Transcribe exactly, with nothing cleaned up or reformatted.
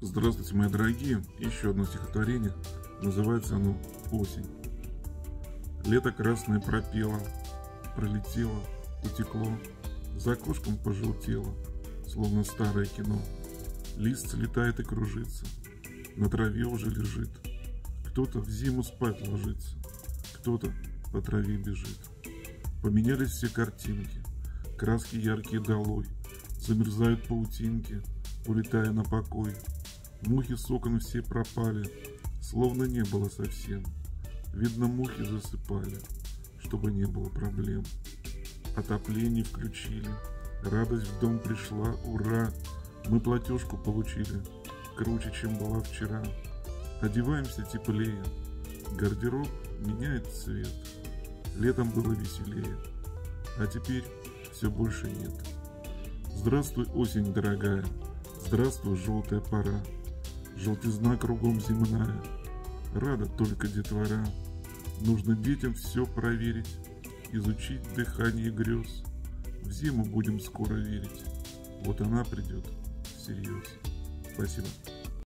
Здравствуйте, мои дорогие! Еще одно стихотворение. Называется оно «Осень». Лето красное пропело, пролетело, утекло, за окошком пожелтело, словно старое кино. Лист слетает и кружится, на траве уже лежит. Кто-то в зиму спать ложится, кто-то по траве бежит. Поменялись все картинки, краски яркие долой, замерзают паутинки, улетая на покой. Мухи с окон все пропали, словно не было совсем. Видно, мухи засыпали, чтобы не было проблем. Отопление включили, радость в дом пришла, ура! Мы платежку получили, круче, чем была вчера. Одеваемся теплее, гардероб меняет цвет. Летом было веселее, а теперь все больше нет. Здравствуй, осень дорогая, здравствуй, желтая пора. Желтизна кругом земная, рада только детвора. Нужно детям все проверить, изучить дыхание грез. В зиму будем скоро верить, вот она придет всерьез. Спасибо.